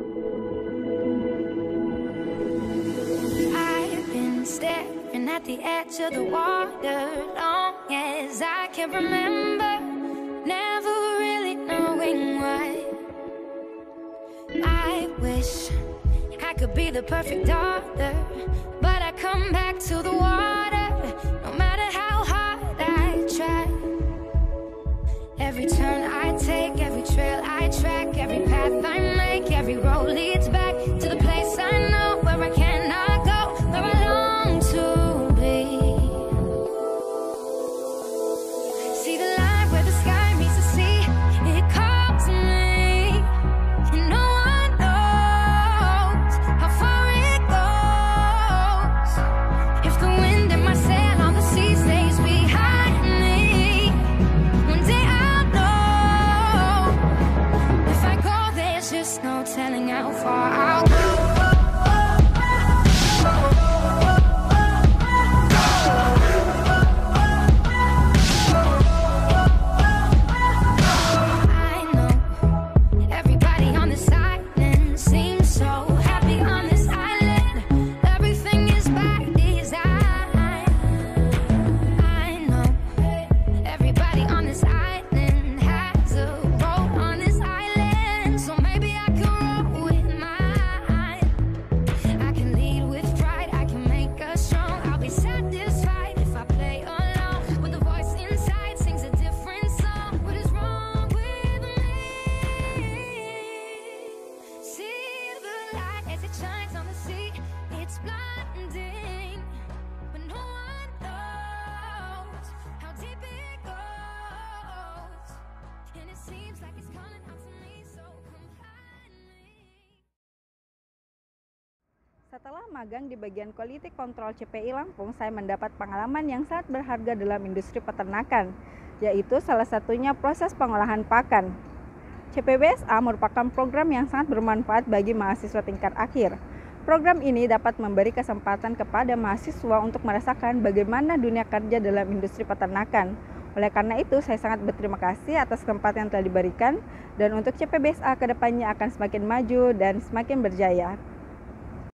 I've been staring at the edge of the water long as I can remember, never really knowing why. I wish I could be the perfect daughter, but I come back to the water no matter how hard I try. Every turn I take, every trail I track, every path I make, every road leads back to the place I know where I cannot go, where I long to be. See the line where the sky meets the sea, it calls me, and no one knows how far it goes. If the wind in my sail on the sea stays behind me, one day I'll know. If I go, there's just no telling how far I'll go. I know everybody on this island seems so happy on this island. Everything is by design. I know everybody on this island has a boat on this island, so maybe I can roll with mine. I can lead with pride, I can make us strong. I'll be satisfied if I play along with the voice inside sings a different song. What is wrong with me? See the light as it shines on the sea. It's blinding, but no one knows how deep it goes. And it seems like it's calling out to me, so come find me. Setelah magang di bagian Quality Control CPI Lampung, saya mendapat pengalaman yang sangat berharga dalam industri peternakan, yaitu salah satunya proses pengolahan pakan. CPBSA merupakan program yang sangat bermanfaat bagi mahasiswa tingkat akhir. Program ini dapat memberi kesempatan kepada mahasiswa untuk merasakan bagaimana dunia kerja dalam industri peternakan. Oleh karena itu, saya sangat berterima kasih atas kesempatan yang telah diberikan, dan untuk CPBSA ke depannya akan semakin maju dan semakin berjaya.